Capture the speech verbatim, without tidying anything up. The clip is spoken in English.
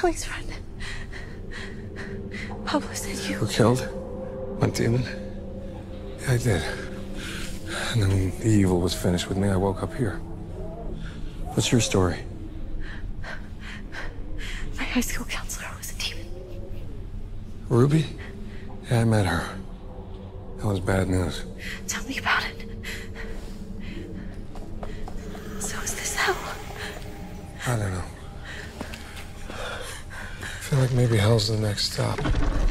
Kelly's friend. Pablo said you... were killed? Went demon? Yeah, I did. And then when the evil was finished with me, I woke up here. What's your story? My high school counselor was a demon. Ruby? Yeah, I met her. That was bad news. Tell me about it. So is this hell? I don't know. I feel like maybe hell's the next stop.